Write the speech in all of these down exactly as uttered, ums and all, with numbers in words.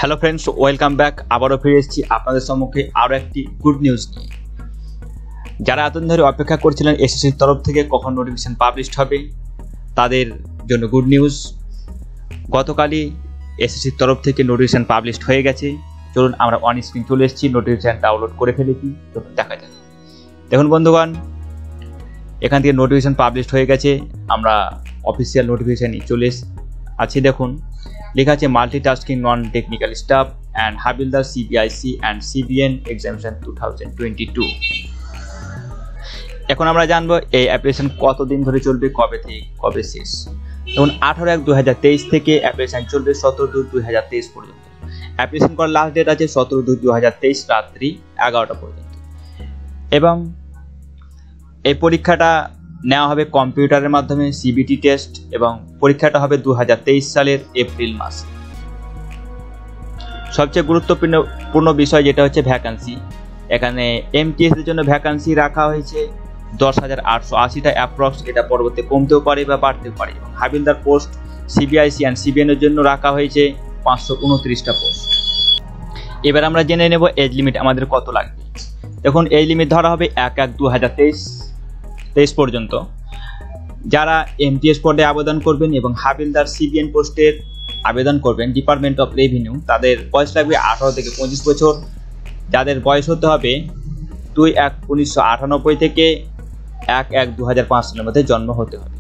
Hello friends, welcome back. আবারও ফিরে এসেছি আপনাদের সম্মুখে আরও একটি গুড নিউজ নিয়ে। যারা এতদিন ধরে অপেক্ষা করছিলেন এসএসসির তরফ থেকে কখন নোটিফিকেশন পাবলিশড হবে, তাদের জন্য গুড নিউজ। গতকালই এসএসসির তরফ থেকে নোটিফিকেশন পাবলিশড হয়ে গেছে। চলুন আমরা অন স্ক্রিন চলে এসেছি, নোটিফিকেশন ডাউনলোড করে ফেলেছি, চলুন দেখা যাক। দেখুন বন্ধুগণ, এখান থেকে নোটিফিকেশন পাবলিশড হয়ে গেছে। আমরা অফিসিয়াল নোটিফিকেশানই চলে আছি। দেখুন লেখা আছে multitasking non technical staff and havildar CBIC and CBN examination two thousand twenty two. এখন আমরা জানবো এই অ্যাপ্লিকেশন কতদিন ধরে চলবে, কবে থেকে কবে শেষ। দেখুন আঠারো এক দু হাজার তেইশ থেকে অ্যাপ্লিকেশন চলবে সতেরো দুই দুই হাজার তেইশ পর্যন্ত। অ্যাপ্লিকেশন করার লাস্ট ডেট আছে সতেরো দুই দু হাজার তেইশ রাত্রি এগারোটা পর্যন্ত। এবং এই পরীক্ষাটা নেওয়া হবে কম্পিউটারের মাধ্যমে, সিবিটি টেস্ট, এবং পরীক্ষাটা হবে দু হাজার তেইশ সালের এপ্রিল মাসে। সবচেয়ে গুরুত্বপূর্ণ পূর্ণ বিষয় যেটা হচ্ছে ভ্যাকান্সি। এখানে এমটিএস এর জন্য ভ্যাকান্সি রাখা হয়েছে দশ হাজার আটশো আশিটা অ্যাপ্রক্স। এটা পরবর্তী কমতেও পারে বা বাড়তেও পারে। এবং হাবিলদার পোস্ট সিবিআইসি অ্যান্ড সিবিএন এর জন্য রাখা হয়েছে পাঁচশো উনত্রিশটা পোস্ট। এবার আমরা জেনে নেব এজ লিমিট আমাদের কত লাগবে। দেখুন এজ লিমিট ধরা হবে এক এক দু হাজার তেইশ তেইশ পর্যন্ত। যারা এমটিএস পদে আবেদন করবেন এবং হাবিলদার সিবিএন পোস্টের আবেদন করবেন ডিপার্টমেন্ট অফ রেভিনিউ, তাদের বয়স লাগবে আঠারো থেকে পঁচিশ বছর। যাদের বয়স হতে হবে দুই এক উনিশশো আটানব্বই থেকে এক এক দু হাজার পাঁচ সালের মধ্যে জন্ম হতে হবে।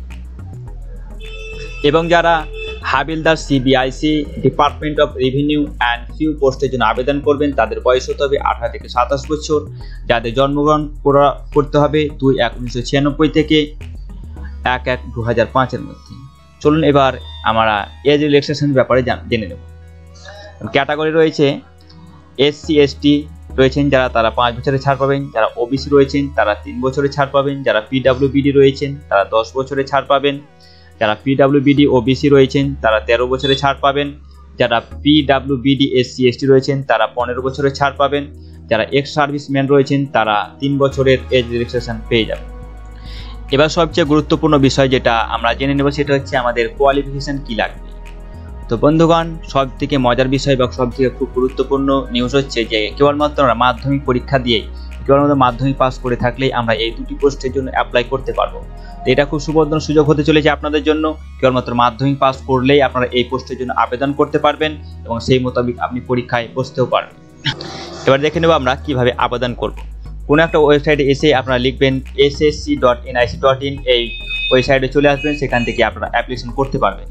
এবং যারা havildar CBIC department of revenue and few পোস্টের জন্য আবেদন করবেন, তাদের বয়স হতে হবে আঠারো থেকে সাতাশ বছর। যাদের জন্মগ্রহণ করতে হবে দুই এক উনিশশো ছিয়ানব্বই থেকে এক এক দু হাজার পাঁচের মধ্যে। চলুন এবার আমরা এজ রিল্যাক্সেশনের ব্যাপারে জেনে নেব। ক্যাটাগরি রয়েছে এসসি এসটি রয়েছেন যারা, তারা পাঁচ বছরের ছাড় পাবেন। যারা ওবিসি রয়েছেন তারা তিন বছরের ছাড় পাবেন। যারা পিডাব্লিউবিডি রয়েছেন তারা দশ বছরের ছাড় পাবেন। যারা পিডাব্লিউবিডি ওবিসি রয়েছেন তারা তেরো বছরের ছাড় পাবেন। যারা পিডাব্লিউবিডি এসসি এসটি রয়েছেন তারা পনেরো বছরের ছাড় পাবেন। যারা এক্স সার্ভিসম্যান রয়েছেন তারা তিন বছরের এজ রিল্যাক্সেশন পেয়ে যাবেন। এবার সবচেয়ে গুরুত্বপূর্ণ বিষয় যেটা আমরা জেনে নেব সেটা হচ্ছে আমাদের কোয়ালিফিকেশন কি লাগবে। তো বন্ধুগণ, সব থেকে মজার বিষয় বা সব থেকে খুব গুরুত্বপূর্ণ নিউজ হচ্ছে যে কেবলমাত্র আমরা মাধ্যমিক পরীক্ষা দিয়ে কেবলমাত্র মাধ্যমিক পাস করে থাকলেই আমরা এই দুটি পোস্টের জন্য অ্যাপ্লাই করতে পারবো। তো এটা খুব সুবর্ণ সুযোগ হতে চলেছে আপনাদের জন্য। কেবলমাত্র মাধ্যমিক পাস করলেই আপনারা এই পোস্টের জন্য আবেদন করতে পারবেন এবং সেই মোতাবেক আপনি পরীক্ষায় বসতেও পারবেন। এবার দেখে নেব আমরা কিভাবে আবেদন করব। কোনো একটা ওয়েবসাইটে এসে আপনারা লিখবেন S S C dot N I C dot in, এই ওয়েবসাইটে চলে আসবেন, সেখান থেকে আপনারা অ্যাপ্লিকেশন করতে পারবেন।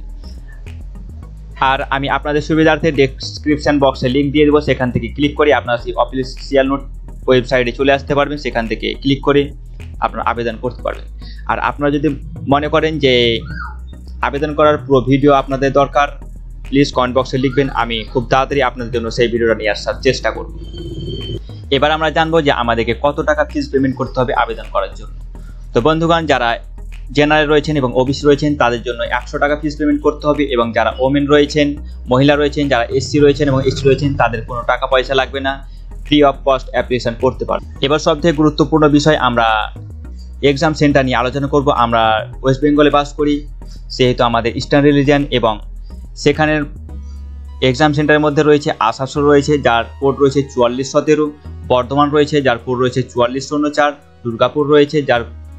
আর আমি আপনাদের সুবিধার্থে ডেসক্রিপশন বক্সে লিঙ্ক দিয়ে দেবো, সেখান থেকে ক্লিক করে আপনারা সেই অফিসিয়াল নোট ওয়েবসাইটে চলে আসতে পারবেন। সেখান থেকে ক্লিক করে আপনারা আবেদন করতে পারবেন। আর আপনারা যদি মনে করেন যে আবেদন করার পুরো ভিডিও আপনাদের দরকার, প্লিজ কমেন্ট বক্সে লিখবেন, আমি খুব তাড়াতাড়ি আপনাদের জন্য সেই ভিডিওটা নিয়ে আসার চেষ্টা করব। এবার আমরা জানবো যে আমাদেরকে কত টাকা ফিস পেমেন্ট করতে হবে আবেদন করার জন্য। তো বন্ধুগণ, যারা জেনারেল রয়েছেন এবং ওবিসি রয়েছেন তাদের জন্য একশো টাকা ফিস পেমেন্ট করতে হবে। এবং যারা ওমেন রয়েছেন, মহিলা রয়েছেন, যারা এসসি রয়েছেন এবং এসটি রয়েছেন তাদের কোনো টাকা পয়সা লাগবে না, ফ্রি অফ কস্ট অ্যাপ্লিকেশন করতে পারবেন। এবার সবথেকে গুরুত্বপূর্ণ বিষয়, আমরা এক্সাম সেন্টার নিয়ে আলোচনা করব। আমরা ওয়েস্ট বেঙ্গলে বাস করি, সেহেতু আমাদের ইস্টার্ন রিলিজিয়ান, এবং সেখানের এক্সাম সেন্টারের মধ্যে রয়েছে আসানসোল রয়েছে যার কোড রয়েছে চুয়াল্লিশ সতেরো, বর্ধমান রয়েছে যার কোড রয়েছে চুয়াল্লিশ শূন্য চার, দুর্গাপুর রয়েছে যার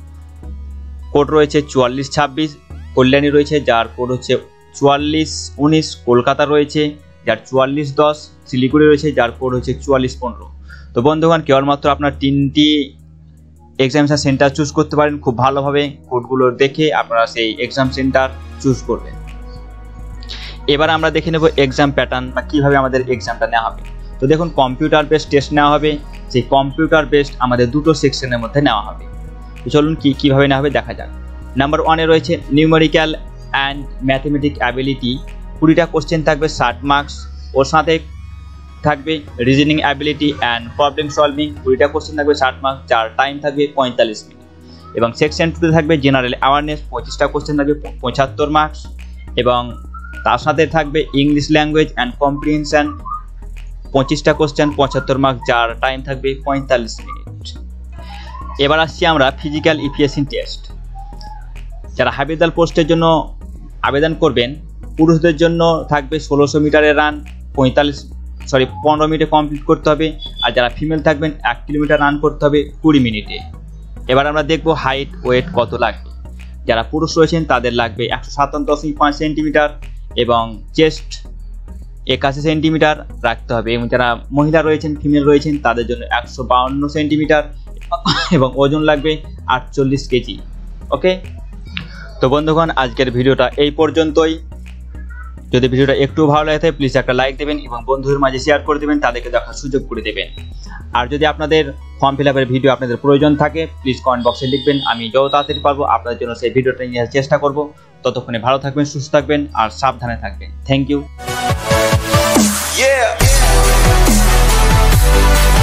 কোড রয়েছে চুয়াল্লিশ ছাব্বিশ, কল্যাণী রয়েছে যার কোড হচ্ছে চুয়াল্লিশ উনিশ, কলকাতা রয়েছে যার চুয়াল্লিশ দশ, শিলিগুড়ি রয়েছে যার কোড হচ্ছে চুয়াল্লিশ পনেরো। তো বন্ধুগণ, কেবলমাত্র আপনার তিনটি এক্সামিনেশন সেন্টার চুজ করতে পারেন। খুব ভালোভাবে কোডগুলো দেখে আপনারা সেই এক্সাম সেন্টার চুজ করবেন। এবার আমরা দেখে নেব এক্সাম প্যাটার্ন বা কীভাবে আমাদের এক্সামটা নেওয়া হবে। তো দেখুন, কম্পিউটার বেসড টেস্ট নেওয়া হবে। সেই কম্পিউটার বেসড আমাদের দুটো সেকশনের মধ্যে নেওয়া হবে। তো চলুন কি কীভাবে নেওয়া হবে দেখা যাক। নাম্বার ওয়ানে রয়েছে নিউমেরিক্যাল অ্যান্ড ম্যাথমেটিক অ্যাবিলিটি, কুড়িটা কোশ্চেন থাকবে, ষাট মার্কস। ওর সাথে থাকবে reasoning ability and problem solving, কুড়িটা কোশ্চেন থাকবে, ষাট মার্কস, যার টাইম থাকবে পঁয়তাল্লিশ মিনিট। এবং সেকশন টুতে থাকবে জেনারেল অ্যাওয়ারনেস, পঁচিশটা কোশ্চেন থাকবে, পঁচাত্তর মার্কস। এবং তার সাথে থাকবে ইংলিশ ল্যাঙ্গুয়েজ অ্যান্ড কম্প্রিহেনশন, পঁচিশটা কোশ্চেন, পঁচাত্তর মার্কস, যার টাইম থাকবে পঁয়তাল্লিশ মিনিট। এবার আসছি আমরা ফিজিক্যাল ইফিসিয়েন্সি টেস্ট। যারা হাবিলদার পোস্টের জন্য আবেদন করবেন, পুরুষদের জন্য থাকবে ষোলোশো মিটারের রান, পঁয়তাল্লিশ সরি পনেরো মিনিটে কমপ্লিট করতে হবে। আর যারা ফিমেল থাকবেন এক কিলোমিটার রান করতে হবে কুড়ি মিনিটে। এবার আমরা দেখব হাইট ওয়েট কত লাগবে। যারা পুরুষ রয়েছেন তাদের লাগবে একশো সাতান্ন দশমিক পাঁচ সেন্টিমিটার এবং চেস্ট একাশি সেন্টিমিটার রাখতে হবে, এবং যারা মহিলা রয়েছেন ফিমেল রয়েছেন তাদের জন্য একশো বাউন্ন সেন্টিমিটার এবং ওজন লাগবে আটচল্লিশ কেজি। ওকে, তো বন্ধুগণ আজকের ভিডিওটা এই পর্যন্তই। যদি ভিডিওটা একটু ভালো লাগে থাকে প্লিজ একটা লাইক দেবেন এবং বন্ধুদের মাঝে শেয়ার করে দেবেন, তাদেরকে দেখার সুযোগ করে দেবেন। আর যদি আপনাদের ফর্ম ফিল আপের ভিডিও আপনাদের প্রয়োজন থাকে প্লিজ কমেন্ট বক্সে লিখবেন, আমি যত তাড়াতাড়ি পারবো আপনাদের জন্য সেই ভিডিওটা নিয়ে আসার চেষ্টা করব। ততক্ষণে ভালো থাকবেন, সুস্থ থাকবেন আর সাবধানে থাকবেন। Thank you.